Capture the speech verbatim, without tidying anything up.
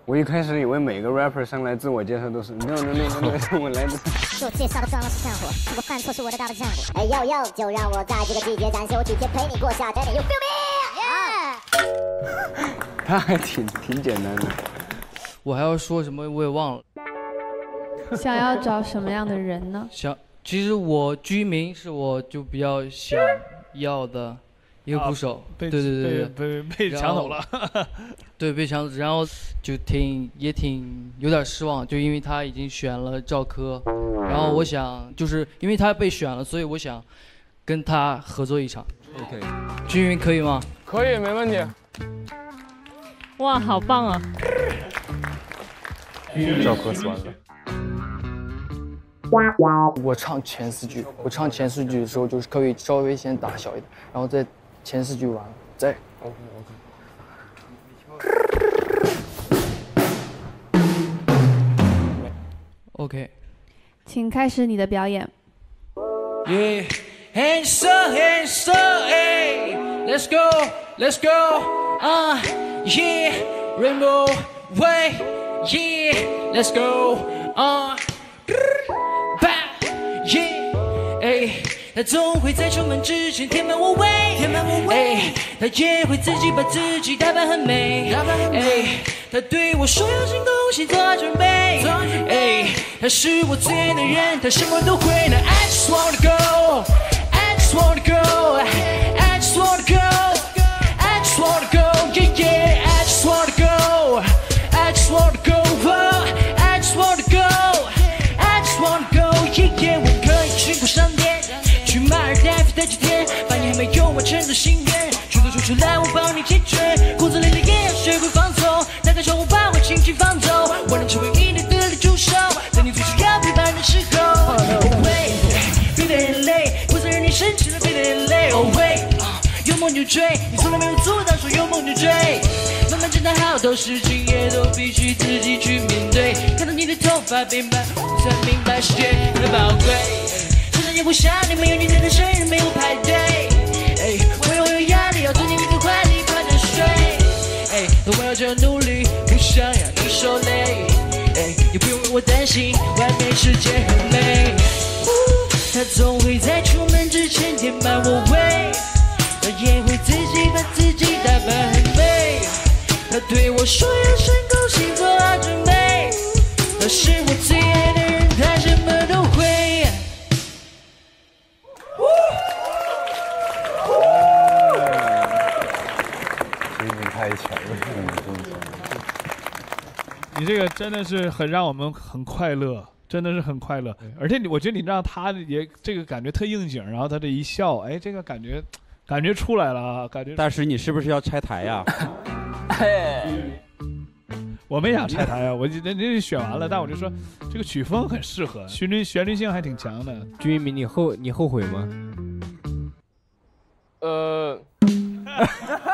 我一开始以为每个 rapper 上来自我介绍都是 no no no no no 我来自。 是我介绍的装的是战火，如果犯错是我的大的战果。哎呦呦，就让我在这个季节展现我体贴陪你过夏天。You feel me？ Yeah！ 他还挺挺简单的。 我还要说什么我也忘了。 想要找什么样的人呢？ 想，其实我居民是我就比较想要的一个鼓手， 被对对对被被被抢走了。 对，被抢走，然后就挺也挺有点失望，就因为他已经选了赵柯，然后我想就是因为他被选了，所以我想跟他合作一场。 OK， 居民可以吗？ 可以，没问题。 哇，好棒啊！ 赵柯死完了。 我唱前四句，我唱前四句的时候就是可以稍微先打小一点，然后再前四句完了再。 OK OK。 OK， 请开始你的表演。 Yeah, hands up, hands up, hey, let's go, let's go, uh, yeah, rainbow way, yeah, let's go, uh, bah, yeah, hey. 他总会在出门之前填满我胃，填满我胃。他也会自己把自己打扮很美，打扮很美。他对我说有新东西做好准备，做好准备。他是我最爱的人，他什么都会。那 I just wanna go, I just wanna go, I just wanna go, I just wanna go, yeah yeah, I just wanna go, I just wanna go, oh, I just wanna go, I just wanna go, yeah yeah， 我可以去过商店。去马尔代夫待几天，把你还没有完成的心愿，说都说出来，我帮你解决。骨子里的也要学会放纵，打开窗户把我轻轻放走，我能成为你的得力助手，在你最需要陪伴的时候。哦喂，别的人累，不再让你生气了，别的人累。哦喂，有梦就追，你从来没有阻挡，说有梦就追。慢慢长大，好多事情也都必须自己去面对。看到你的头发变白，我才明白时间的宝贵。也不像你没有你的生日没有派对，哎，我有有压力，要钻进你的怀里快点睡，哎，我要这样努力，不想让你受累，哎，也不用为我担心，外面世界很美。他总会在出门之前填满我胃，他也会自己把自己打扮很美。他对我说要深呼吸，做好准备。他是我最爱的人，他什么都会。 太强了， 你这个真的是很让我们很快乐，真的是很快乐。而且你，我觉得你让他也这个感觉特应景，然后他这一笑，哎，这个感觉感觉出来了啊，感觉。 大师，你是不是要拆台呀？ 我没想拆台呀，我人家选完了，但我就说这个曲风很适合，旋律旋律性还挺强的。 居民，你后你后悔吗？ 呃。